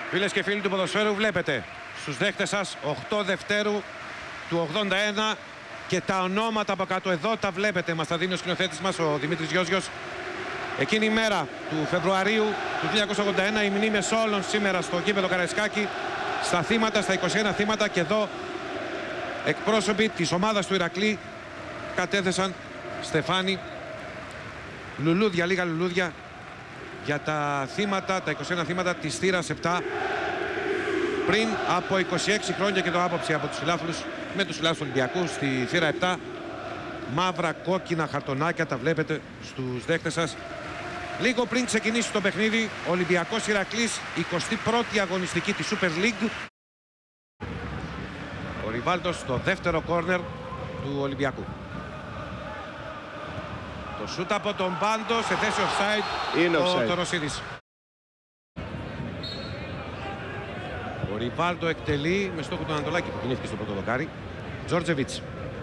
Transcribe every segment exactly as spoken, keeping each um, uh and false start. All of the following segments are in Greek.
Φίλες και φίλοι του ποδοσφαίρου, βλέπετε στους δέχτες σας οκτώ Δευτέρου του ογδόντα ένα και τα ονόματα από κάτω εδώ τα βλέπετε. Μας τα δίνει ο σκηνοθέτης μας, ο Δημήτρης Γιώζιος. Εκείνη η μέρα του Φεβρουαρίου του χίλια εννιακόσια ογδόντα ένα, οι μνήμες όλων σήμερα στο γήπεδο Καραϊσκάκη, στα θύματα, στα είκοσι ένα θύματα, και εδώ εκπρόσωποι της ομάδας του Ηρακλή κατέθεσαν, Στεφάνη, λουλούδια, λίγα λουλούδια για τα θύματα, τα είκοσι ένα θύματα της θύρας επτά πριν από είκοσι έξι χρόνια, και το άποψη από τους φιλάθλους με τους φιλάθλους Ολυμπιακού στη θύρα επτά. Μαύρα κόκκινα χαρτονάκια τα βλέπετε στους δέχτες σας. Λίγο πριν ξεκινήσει το παιχνίδι, Ολυμπιακός Ηρακλής, εικοστή πρώτη αγωνιστική της Super League. Ο Ριβάλτος στο δεύτερο κόρνερ του Ολυμπιακού. Το σούτ από τον Πάντο σε θέση offside. Είναι ο offside. Τωροσίδης. Ο Ριβάλτο εκτελεί με στόχο τον Ανατολάκη που κινήθηκε στο πρώτο δοκάρι. Τζόρτζεβιτς.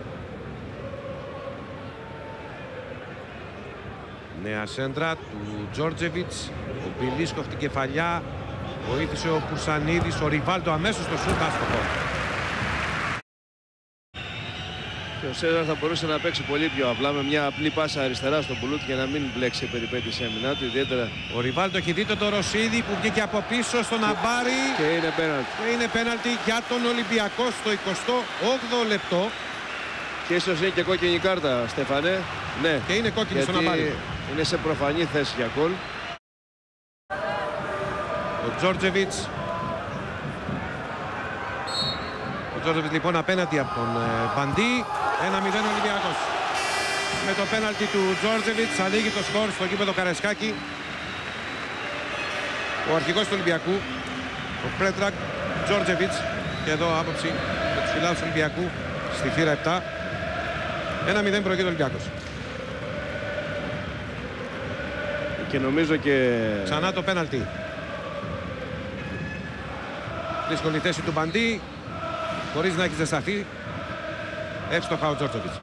Νέα σέντρα του Τζόρτζεβιτς. Ο Μπιλίσκοφ την κεφαλιά. Βοήθησε ο Πουρσανίδης. Ο Ριβάλτο αμέσως στο σούτ, άστοχο. Και ο Σέζαρ θα μπορούσε να παίξει πολύ πιο απλά με μια απλή πάσα αριστερά στον Μπουλούτ για να μην μπλέξει η περιπέτεια έμεινά του. Ιδιαίτερα. Ο Ριβάλτο έχει δει τον Τωροσίδη που βγήκε από πίσω στον Αβάρη. Και είναι πέναλτι. Και είναι πέναλτι για τον Ολυμπιακό στο εικοστό όγδοο λεπτό. Και ίσως είναι και κόκκινη κάρτα, Στέφανε. Ναι. Και είναι κόκκινη γιατί στον Αβάρη. Είναι σε προφανή θέση για γκολ. Ο Τζόρτζεβιτς. Ο Τζόρτζεβιτς λοιπόν απέναντι από τον ε, Μπαντή. ένα μηδέν Ολυμπιακός. Με το πέναλτι του Τζόρτζεβιτς ανοίγει το σκορ στο γήπεδο Καραϊσκάκη. Ο αρχηγός του Ολυμπιακού, ο Πρέτρακ Τζόρτζεβιτς, και εδώ άποψη με τους φιλάθλους του Ολυμπιακού στη θύρα επτά. ένα μηδέν προηγείται ο Ολυμπιακός. Και νομίζω και... Ξανά το πέναλτι. Δύσκολη θέση του Μπαντή, χωρίς να έχει ζεσταθεί. Εύστοχα ο Τζόρτζεβιτς.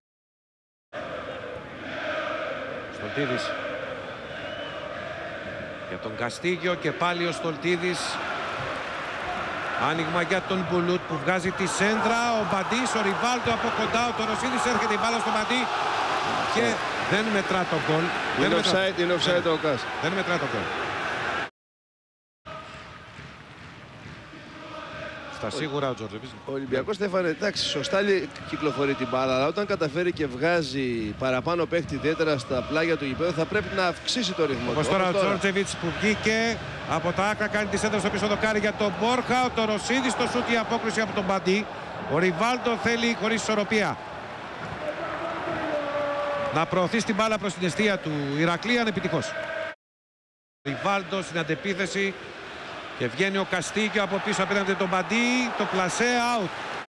Στολτίδης για τον Καστίγιο και πάλι ο Στολτίδης. Άνοιγμα για τον Μπουλούτ που βγάζει τη σέντρα. Ο Μπαντής, ο Ριβάλτο από κοντά. Ο Τωροσίδης, έρχεται η μπάλα στο Μπαντή και δεν μετρά το γκολ. Είναι offside, είναι offside ο Κάς. Δεν μετρά το γκολ. Στα σίγουρα ο Τζόρτζεβιτς. Ο Ολυμπιακός, Στέφανε, εντάξει, σωστά κυκλοφορεί την μπάλα, αλλά όταν καταφέρει και βγάζει παραπάνω παίχτη, ιδιαίτερα στα πλάγια του γηπέδου, θα πρέπει να αυξήσει το ρυθμό. Όπως τώρα ο Τζόρτζεβιτς που βγήκε από τα άκρα, κάνει τη σέντρα στο πίσω δοκάρι για τον Μπόρχα. Ο Τωροσίδης στο σούτ, η απόκριση από τον Μπαντή. Ο Ριβάλτο θέλει χωρίς ισορροπία να προωθεί την μπάλα προς την εστία του Ηρακλή, ανεπιτυχώς. Ριβάλτο στην αντεπίθεση και βγαίνει ο Καστίγιο από πίσω απέναντι τον Μπαντή. Το πλασέ out.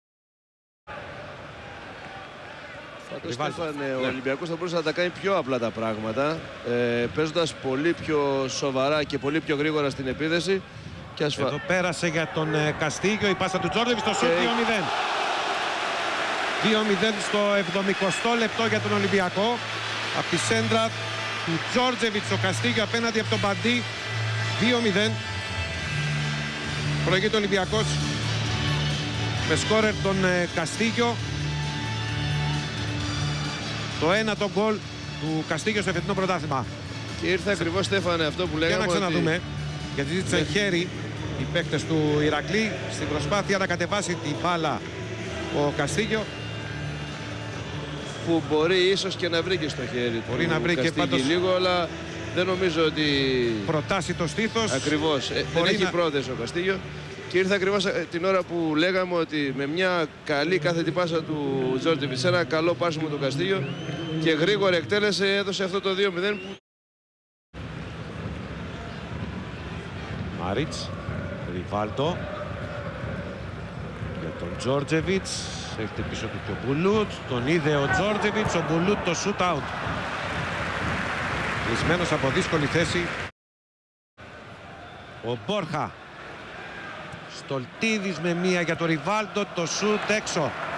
Πάντως, Στέφανε, ο Ολυμπιακός θα μπορούσε να τα κάνει πιο απλά τα πράγματα, ε, παίζοντας πολύ πιο σοβαρά και πολύ πιο γρήγορα στην επίθεση. Και ασφα... Εδώ πέρασε για τον ε, Καστίγιο η πάσα του Τζόρτζεβιτς στο σούτ. δύο μηδέν. δύο μηδέν στο εβδομηκοστό λεπτό για τον Ολυμπιακό. Από τη σέντρα του Τζόρτζεβιτς ο Καστίγιο απέναντι από τον Μπαντή. δύο μηδέν. Προηγείται ο Ολυμπιακός με σκόρερ τον ε, Καστίγιο. Το ένα το γκολ του Καστίγιο στο φετινό πρωτάθλημα. Και ήρθε ακριβώς, Στέφανε, αυτό που λέγαμε. Για να ξαναδούμε, ότι... γιατί ζήτησαν ναι. χέρι οι παίκτες του Ηρακλή στην προσπάθεια να κατεβάσει την μπάλα ο Καστίγιο. Που μπορεί ίσως και να βρει και στο χέρι μπορεί του να βρει και πάντως λίγο, αλλά δεν νομίζω ότι προτάσει το στήθος. Ακριβώς, ε, δεν έχει να... πρόθεση ο Καστίγιο. Και ήρθε ακριβώς την ώρα που λέγαμε ότι με μια καλή κάθετη πάσα του Τζόρτζεβιτς, ένα καλό πάσιμο του Καστίγιο και γρήγορα εκτέλεσε, έδωσε αυτό το δύο μηδέν. Μάριτς, Ριβάλτο για τον Τζόρτζεβιτς. Έχετε πίσω του και ο Μπουλούτ. Τον είδε ο Τζόρτζεβιτς, ο Μπουλούτ το shoot out. Κλεισμένος από δύσκολη θέση ο Μπόρχα. Στολτίδης με μία για το Ριβάλτο, το σούτ έξω.